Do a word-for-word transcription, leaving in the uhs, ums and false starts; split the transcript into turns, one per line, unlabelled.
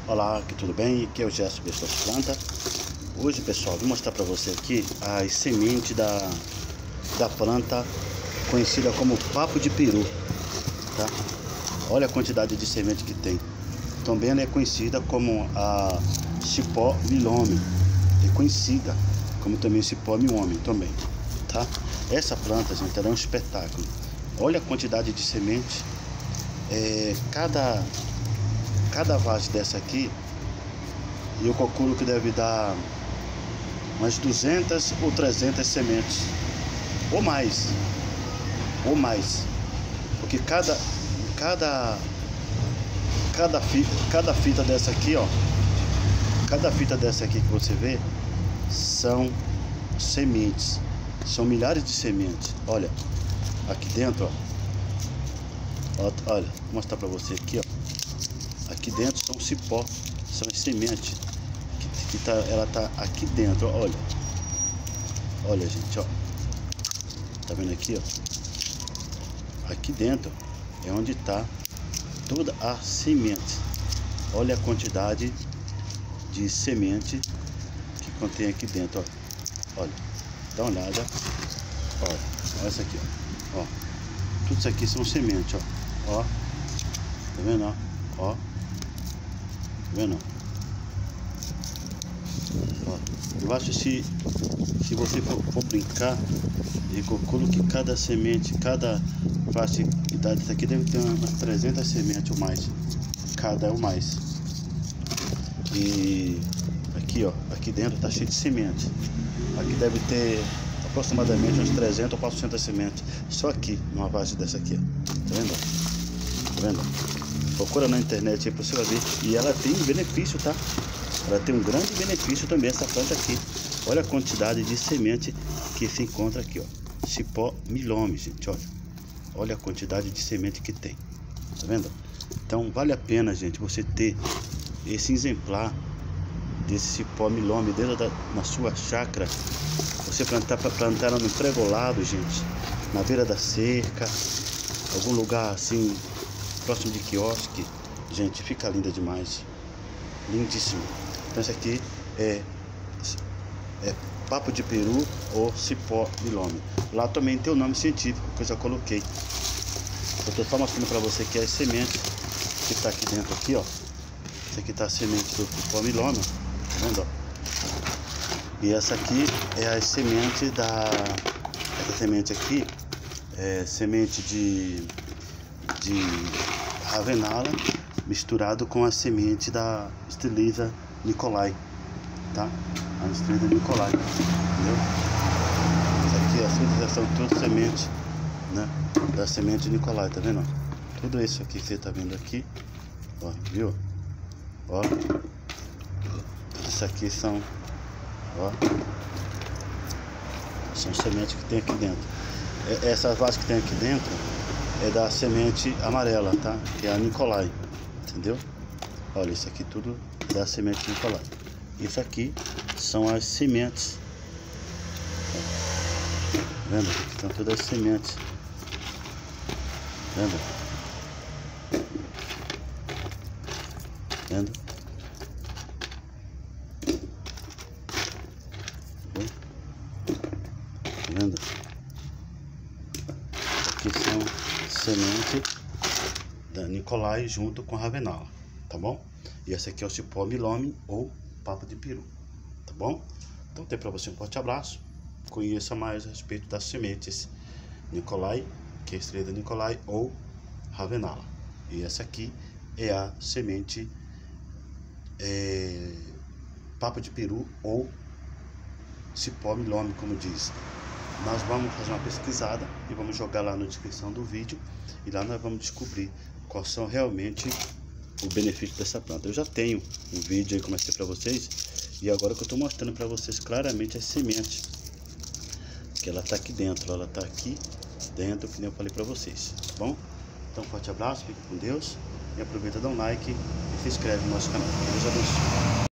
Olá, aqui tudo bem? Aqui é o Gerson Gestor de Planta. Hoje, pessoal, vou mostrar para você aqui as sementes da, da planta conhecida como papo de peru, tá? Olha a quantidade de semente que tem. Também ela é conhecida como a cipó milome, é conhecida como também cipó milome também, tá? Essa planta, gente, ela é um espetáculo. Olha a quantidade de semente. É, cada cada vase dessa aqui, eu calculo que deve dar umas duzentas ou trezentas sementes, ou mais, ou mais, porque cada cada cada fita, cada fita dessa aqui, ó, cada fita dessa aqui que você vê são sementes, são milhares de sementes. Olha aqui dentro, ó, olha, vou mostrar para você aqui, ó. Aqui dentro são cipó, são as sementes que, que tá, ela tá aqui dentro, ó, olha. Olha, gente, ó. Tá vendo aqui, ó? Aqui dentro é onde tá toda a semente. Olha a quantidade de semente que contém aqui dentro, ó. Olha, dá uma olhada. Olha, olha isso aqui, ó. Ó. Tudo isso aqui são sementes, ó. Ó. Tá vendo, ó? Ó. Tá vendo? Ó, eu acho que se, se você for, for brincar, eu calculo que cada semente, cada faixa de idade daqui deve ter umas trezentas sementes ou mais. Cada ou mais. E aqui, ó, aqui dentro tá cheio de semente. Aqui deve ter aproximadamente uns trezentas ou quatrocentas sementes. Só aqui, numa base dessa aqui, ó. Tá vendo? Tá vendo? Procura na internet aí pra você ver. E ela tem um benefício, tá? Ela tem um grande benefício também, essa planta aqui. Olha a quantidade de semente que se encontra aqui, ó. Cipó milome, gente, olha. Olha a quantidade de semente que tem. Tá vendo? Então vale a pena, gente, você ter esse exemplar desse cipó milome dentro da na sua chácara. Você plantar para plantar ela no pregolado, gente, na beira da cerca, algum lugar assim próximo de quiosque, gente, fica linda demais, lindíssimo. Então esse aqui é, é papo de peru ou cipó milome. Lá também tem o nome científico que eu já coloquei. Eu tô só mostrando para você que é as sementes que tá aqui dentro aqui, ó. Essa aqui tá a semente do cipó milome, tá vendo, ó? E essa aqui é a semente da essa semente aqui é semente de de Ravenala misturado com a semente da Stelisa nicolai, tá? A Stelisa nicolai, entendeu? Isso aqui, as são tudo semente, né? Da semente nicolai, tá vendo? Tudo isso aqui que você tá vendo aqui, ó, viu? Ó, tudo isso aqui são, ó, são sementes que tem aqui dentro. Essas vases que tem aqui dentro é da semente amarela, tá? Que é a nicolai, entendeu? Olha, isso aqui tudo é da semente nicolai. Isso aqui são as sementes. Tá vendo? Aqui estão todas as sementes. Tá vendo? Tá vendo? Tá vendo? Aqui são semente da nicolai junto com a Ravenala, tá bom? E esse aqui é o cipó milome ou papo de peru, tá bom? Então tem para você um forte abraço. Conheça mais a respeito das sementes nicolai, que é a estrela nicolai ou Ravenala. E essa aqui é a semente é, papo de peru ou cipó milome, como diz. Nós vamos fazer uma pesquisada e vamos jogar lá na descrição do vídeo, e lá nós vamos descobrir quais são realmente o benefício dessa planta. Eu já tenho um vídeo aí que eu mostrei para vocês, e agora que eu estou mostrando para vocês claramente as sementes, que ela está aqui dentro, ela está aqui dentro, que nem eu falei para vocês, tá bom? Então, forte abraço, fique com Deus, e aproveita, dá um like e se inscreve no nosso canal. Deus abençoe.